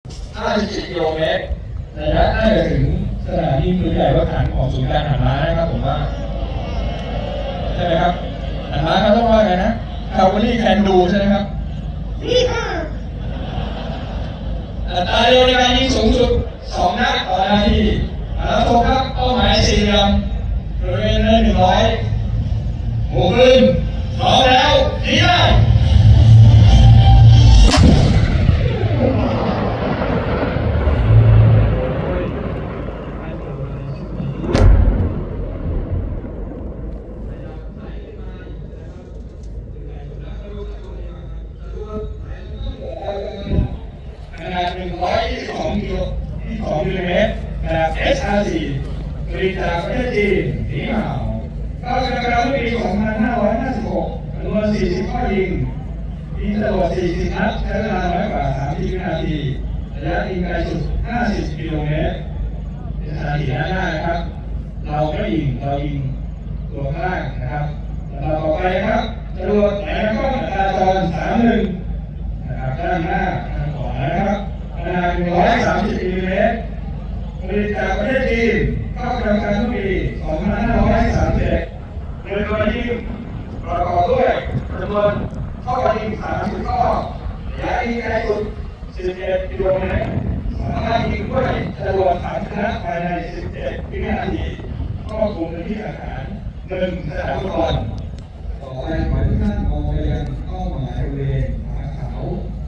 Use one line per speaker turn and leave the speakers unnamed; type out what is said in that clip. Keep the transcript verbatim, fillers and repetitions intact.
ห้าสิบเจ็ดกิโลเมตรระยะน่าจะถึงสถานีปืนใหญ่รถถังของศูนย์การทหารม้านะครับผมว่าใช่ไหมครับทหารเขาต้องว่าไงนะคาวารี่แคนดูใช่ไหมครับนี่ค่ะอัตราเร็วในการยิงสูงสุดสองนัดต่อนาทีแล้วโฟกัสเป้าหมายสี่เหลี่ยมบริเวณเนินหนึ่งร้อยหมู่ปืนพร้อมแล้วยิงได้ขนาดหนึ่งร้อยยี่สิบสองกิโลยี่สิบสองมิลลิเมตรขนาด เอส อาร์ สี่ ผลิตจากประเทศจีนสีขาวเข้ากรกฎาคมปีสองพันห้าร้อยห้าสิบหกจำนวนสี่สิบข้อยิงยิงจรวดสี่สิบนัดใช้เวลาน้อยกว่าสามสิบวินาทีระยะยิงไกลสุดห้าสิบกิโลเมตรเป็นสถานที่ด้านหน้านะครับเราก็ยิงเรายิงตัวข้างนะครับแล้วต่อไปครับจรวดแหลมกล้องอัตราจรสามหนึ่งนะครับด้านหน้าทางขวานะครับขนาดหนึ่งร้อยสามสิบมิลลิเมตรผลิตจากประเทศจีนเข้ากรมการทุกปีสองพันห้าร้อยสามสิบเอ็ดโดยตัวยิงประกอบด้วยจำนวนข้อยิงสามสิบข้อระยะยิงไกลสุดสิบเอ็ดกิโลเมตรสามารถยิงด้วยจรวดฐานชนะภายในสิบเจ็ดวินาทีครอบคลุมพื้นที่อาหารหนึ่งสนามฟุตบอลต่อไปขอให้ทุกท่านมองไปยังเป้าหมายบริเวณผาขาว